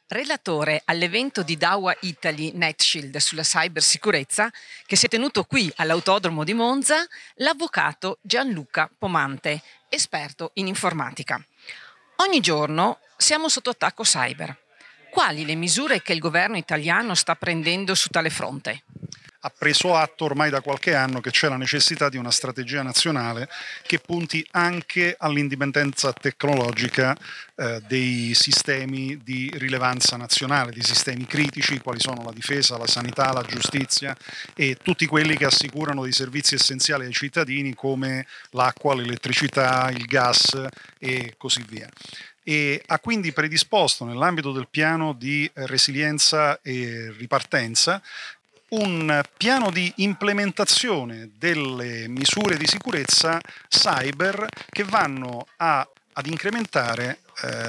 Relatore all'evento di Dawa Italy NetShield sulla cybersicurezza, che si è tenuto qui all'Autodromo di Monza, l'avvocato Gianluca Pomante, esperto in informatica. Ogni giorno siamo sotto attacco cyber. Quali le misure che il governo italiano sta prendendo su tale fronte? Ha preso atto ormai da qualche anno che c'è la necessità di una strategia nazionale che punti anche all'indipendenza tecnologica dei sistemi di rilevanza nazionale, di sistemi critici, quali sono la difesa, la sanità, la giustizia e tutti quelli che assicurano dei servizi essenziali ai cittadini come l'acqua, l'elettricità, il gas e così via. E ha quindi predisposto nell'ambito del piano di resilienza e ripartenza un piano di implementazione delle misure di sicurezza cyber che vanno ad incrementare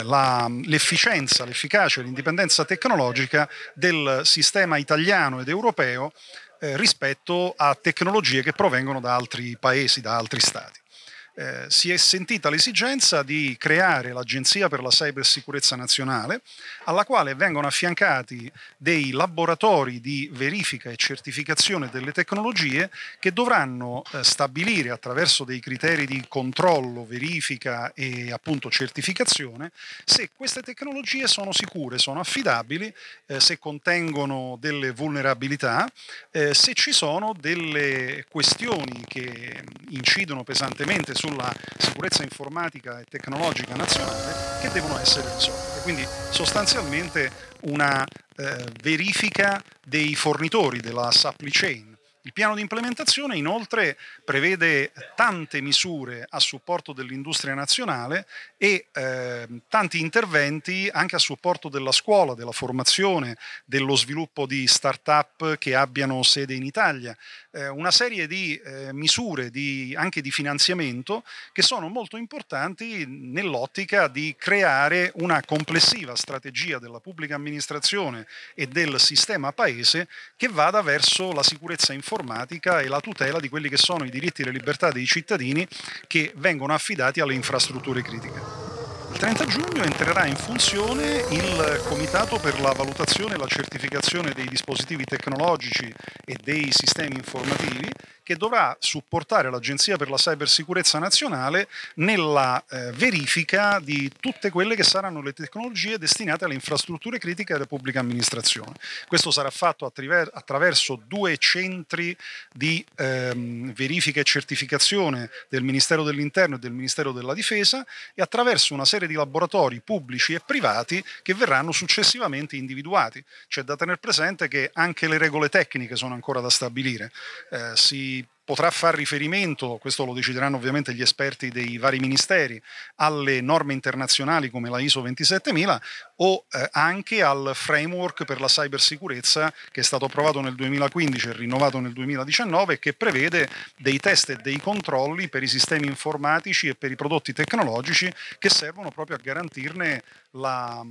l'efficienza, l'efficacia e l'indipendenza tecnologica del sistema italiano ed europeo rispetto a tecnologie che provengono da altri paesi, da altri stati. Si è sentita l'esigenza di creare l'Agenzia per la Cybersicurezza Nazionale, alla quale vengono affiancati dei laboratori di verifica e certificazione delle tecnologie che dovranno stabilire attraverso dei criteri di controllo, verifica e appunto certificazione se queste tecnologie sono sicure, sono affidabili, se contengono delle vulnerabilità, se ci sono delle questioni che incidono pesantemente sulla sicurezza informatica e tecnologica nazionale che devono essere risolte. Quindi sostanzialmente una verifica dei fornitori della supply chain. Il piano di implementazione inoltre prevede tante misure a supporto dell'industria nazionale e tanti interventi anche a supporto della scuola, della formazione, dello sviluppo di start-up che abbiano sede in Italia. Una serie di misure anche di finanziamento che sono molto importanti nell'ottica di creare una complessiva strategia della pubblica amministrazione e del sistema paese che vada verso la sicurezza informatica e la tutela di quelli che sono i diritti e le libertà dei cittadini che vengono affidati alle infrastrutture critiche. Il 30 giugno entrerà in funzione il Comitato per la valutazione e la certificazione dei dispositivi tecnologici e dei sistemi informativi, che dovrà supportare l'Agenzia per la Cybersicurezza Nazionale nella verifica di tutte quelle che saranno le tecnologie destinate alle infrastrutture critiche della pubblica amministrazione. Questo sarà fatto attraverso 2 centri di verifica e certificazione del Ministero dell'Interno e del Ministero della Difesa e attraverso una serie di laboratori pubblici e privati che verranno successivamente individuati. C'è da tenere presente che anche le regole tecniche sono ancora da stabilire. Si potrà far riferimento, questo lo decideranno ovviamente gli esperti dei vari ministeri, alle norme internazionali come la ISO 27000 o anche al framework per la cybersicurezza che è stato approvato nel 2015 e rinnovato nel 2019 e che prevede dei test e dei controlli per i sistemi informatici e per i prodotti tecnologici che servono proprio a garantirne la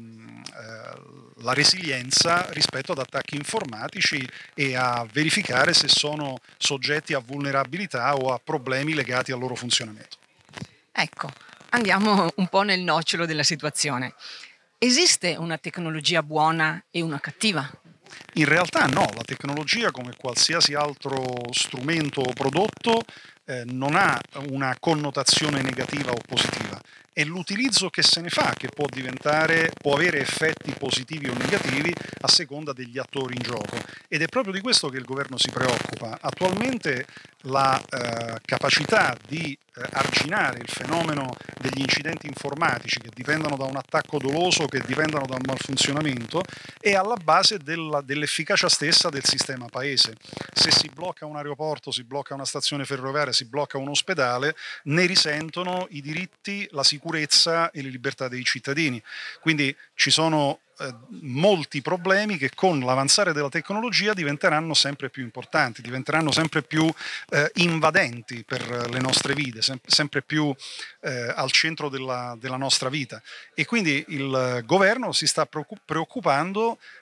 resilienza rispetto ad attacchi informatici e a verificare se sono soggetti a vulnerabilità o a problemi legati al loro funzionamento. Ecco, andiamo un po' nel nocciolo della situazione. Esiste una tecnologia buona e una cattiva? In realtà no, la tecnologia come qualsiasi altro strumento o prodotto non ha una connotazione negativa o positiva, è l'utilizzo che se ne fa che può avere effetti positivi o negativi a seconda degli attori in gioco ed è proprio di questo che il governo si preoccupa. Attualmente la capacità di arginare il fenomeno degli incidenti informatici che dipendono da un attacco doloso, che dipendono da un malfunzionamento, è alla base dell'efficacia stessa del sistema paese. Se si blocca un aeroporto, si blocca una stazione ferroviaria, si blocca un ospedale, ne risentono i diritti, la sicurezza e le libertà dei cittadini. Quindi ci sono molti problemi che con l'avanzare della tecnologia diventeranno sempre più importanti, diventeranno sempre più invadenti per le nostre vite, sempre più al centro della nostra vita. E quindi il governo si sta preoccupando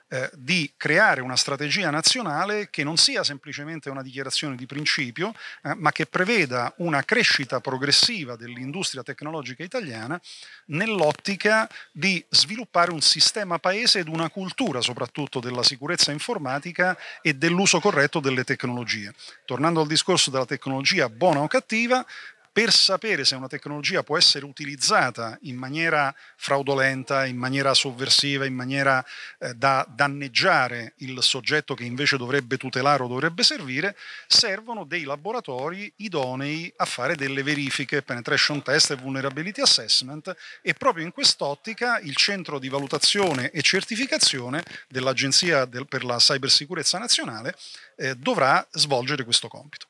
di creare una strategia nazionale che non sia semplicemente una dichiarazione di principio, ma che preveda una crescita progressiva dell'industria tecnologica italiana nell'ottica di sviluppare un sistema paese ed una cultura soprattutto della sicurezza informatica e dell'uso corretto delle tecnologie. Tornando al discorso della tecnologia buona o cattiva, per sapere se una tecnologia può essere utilizzata in maniera fraudolenta, in maniera sovversiva, in maniera da danneggiare il soggetto che invece dovrebbe tutelare o dovrebbe servire, servono dei laboratori idonei a fare delle verifiche, penetration test e vulnerability assessment, e proprio in quest'ottica il centro di valutazione e certificazione dell'Agenzia per la Cybersicurezza Nazionale dovrà svolgere questo compito.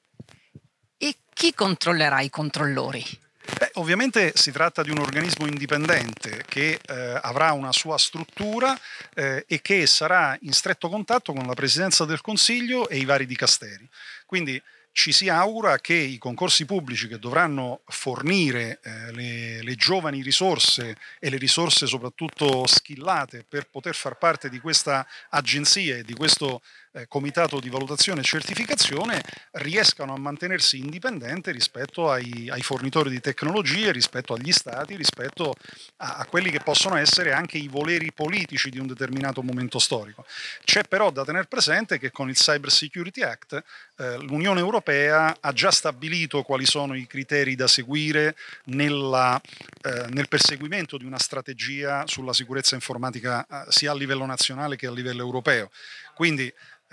E chi controllerà i controllori? Ovviamente si tratta di un organismo indipendente che avrà una sua struttura e che sarà in stretto contatto con la Presidenza del Consiglio e i vari dicasteri. Quindi ci si augura che i concorsi pubblici che dovranno fornire le giovani risorse e le risorse soprattutto skillate per poter far parte di questa agenzia e di questo comitato di valutazione e certificazione riescano a mantenersi indipendenti rispetto ai fornitori di tecnologie, rispetto agli stati, rispetto a quelli che possono essere anche i voleri politici di un determinato momento storico. C'è però da tenere presente che con il Cyber Security Act l'Unione Europea ha già stabilito quali sono i criteri da seguire nel perseguimento di una strategia sulla sicurezza informatica sia a livello nazionale che a livello europeo. Quindi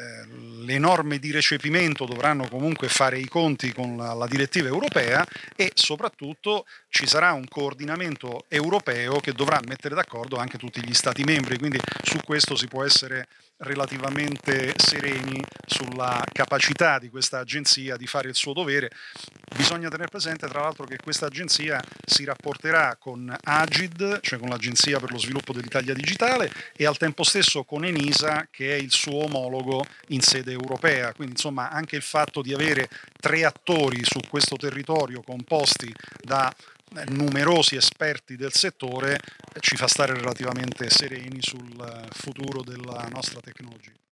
le norme di recepimento dovranno comunque fare i conti con la direttiva europea e soprattutto ci sarà un coordinamento europeo che dovrà mettere d'accordo anche tutti gli Stati membri, quindi su questo si può essere relativamente sereni sulla capacità di questa agenzia di fare il suo dovere. Bisogna tenere presente tra l'altro che questa agenzia si rapporterà con Agid, cioè con l'Agenzia per lo sviluppo dell'Italia digitale, e al tempo stesso con ENISA, che è il suo omologo in sede europea. Quindi insomma anche il fatto di avere 3 attori su questo territorio composti da numerosi esperti del settore ci fa stare relativamente sereni sul futuro della nostra tecnologia.